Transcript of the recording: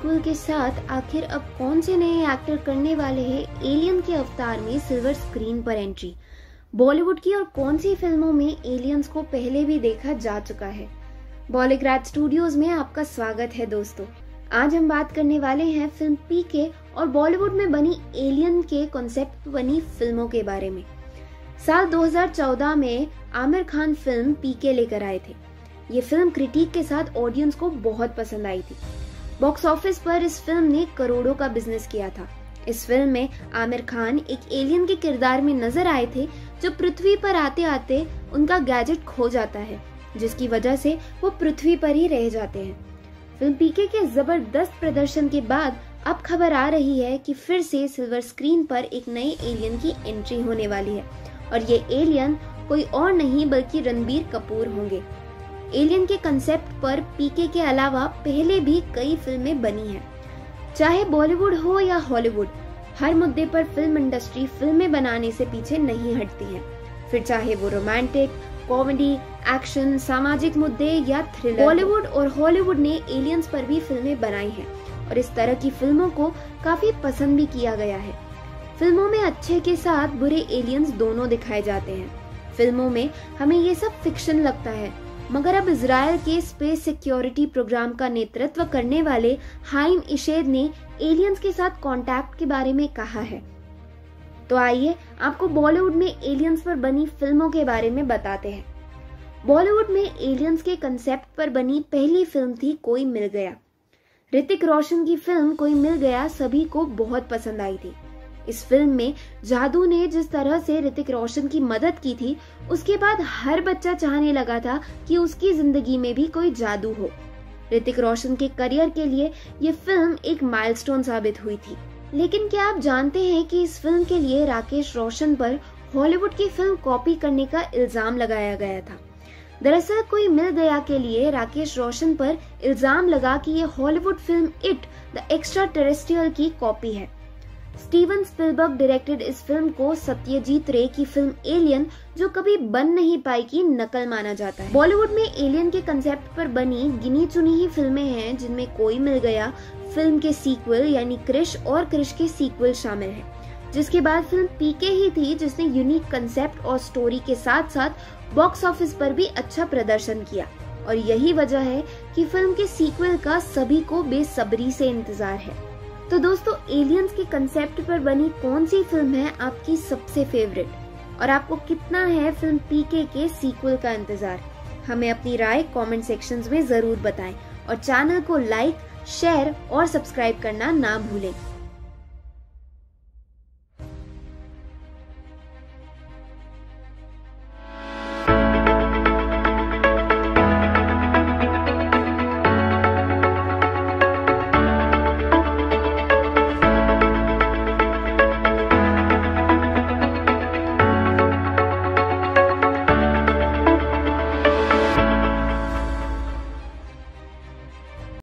Sequel के साथ आखिर अब कौन से नए एक्टर करने वाले हैं एलियन के अवतार में सिल्वर स्क्रीन पर एंट्री। बॉलीवुड की और कौन सी फिल्मों में एलियंस को पहले भी देखा जा चुका है। बॉलीग्राड स्टूडियोज में आपका स्वागत है दोस्तों। आज हम बात करने वाले हैं फिल्म पीके और बॉलीवुड में बनी एलियन के कॉन्सेप्ट बनी फिल्मों के बारे में। साल 2014 में आमिर खान फिल्म पीके लेकर आए थे। ये फिल्म क्रिटिक के साथ ऑडियंस को बहुत पसंद आई थी। बॉक्स ऑफिस पर इस फिल्म ने करोड़ों का बिजनेस किया था। इस फिल्म में आमिर खान एक एलियन के किरदार में नजर आए थे जो पृथ्वी पर आते आते उनका गैजेट खो जाता है, जिसकी वजह से वो पृथ्वी पर ही रह जाते हैं। फिल्म पीके के जबरदस्त प्रदर्शन के बाद अब खबर आ रही है कि फिर से सिल्वर स्क्रीन पर एक नए एलियन की एंट्री होने वाली है और ये एलियन कोई और नहीं बल्कि रणबीर कपूर होंगे। एलियन के कंसेप्ट पर पीके के अलावा पहले भी कई फिल्में बनी हैं। चाहे बॉलीवुड हो या हॉलीवुड, हर मुद्दे पर फिल्म इंडस्ट्री फिल्में बनाने से पीछे नहीं हटती है। फिर चाहे वो रोमांटिक, कॉमेडी, एक्शन, सामाजिक मुद्दे या थ्रिलर, बॉलीवुड और हॉलीवुड ने एलियंस पर भी फिल्में बनाई हैं और इस तरह की फिल्मों को काफी पसंद भी किया गया है। फिल्मों में अच्छे के साथ बुरे एलियंस दोनों दिखाए जाते हैं। फिल्मों में हमें ये सब फिक्शन लगता है, मगर अब इजराइल के स्पेस सिक्योरिटी प्रोग्राम का नेतृत्व करने वाले हाइम इशेद ने एलियंस के साथ कांटेक्ट के बारे में कहा है। तो आइए आपको बॉलीवुड में एलियंस पर बनी फिल्मों के बारे में बताते हैं। बॉलीवुड में एलियंस के कंसेप्ट पर बनी पहली फिल्म थी कोई मिल गया। ऋतिक रोशन की फिल्म कोई मिल गया सभी को बहुत पसंद आई थी। इस फिल्म में जादू ने जिस तरह से ऋतिक रोशन की मदद की थी, उसके बाद हर बच्चा चाहने लगा था कि उसकी जिंदगी में भी कोई जादू हो। ऋतिक रोशन के करियर के लिए ये फिल्म एक माइलस्टोन साबित हुई थी। लेकिन क्या आप जानते हैं कि इस फिल्म के लिए राकेश रोशन पर हॉलीवुड की फिल्म कॉपी करने का इल्जाम लगाया गया था। दरअसल कोई मिल गया के लिए राकेश रोशन पर इल्जाम लगा कि ये Hollywood film ET the extraterrestrial की कॉपी है। स्टीवन स्पिलबर्ग डायरेक्टेड इस फिल्म को सत्यजीत रे की फिल्म एलियन, जो कभी बन नहीं पाई, की नकल माना जाता है। बॉलीवुड में एलियन के कंसेप्ट पर बनी गिनी चुनी ही फिल्में हैं जिनमें कोई मिल गया फिल्म के सीक्वल यानी क्रिश और क्रिश के सीक्वल शामिल है। जिसके बाद फिल्म पीके ही थी जिसने यूनिक कंसेप्ट और स्टोरी के साथ साथ बॉक्स ऑफिस पर भी अच्छा प्रदर्शन किया और यही वजह है कि फिल्म के सीक्वल का सभी को बेसब्री से इंतजार है। तो दोस्तों, एलियंस के कंसेप्ट पर बनी कौन सी फिल्म है आपकी सबसे फेवरेट और आपको कितना है फिल्म पीके के सीक्वल का इंतजार? हमें अपनी राय कमेंट सेक्शंस में जरूर बताएं और चैनल को लाइक, शेयर और सब्सक्राइब करना ना भूलें।